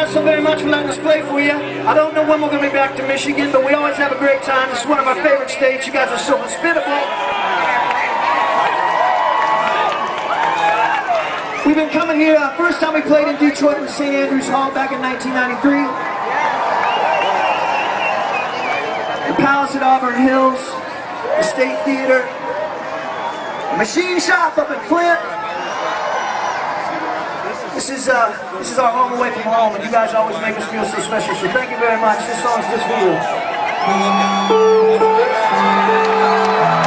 guys so very much for letting us play for you. I don't know when we're going to be back to Michigan, but we always have a great time. This is one of our favorite states. You guys are so hospitable. We've been coming here, first time we played in Detroit with St. Andrews Hall back in 1993. The Palace at Auburn Hills, the State Theater, the Machine Shop up in Flint. This is our home away from home, and you guys always make us feel so special, so thank you very much. This song is just for you.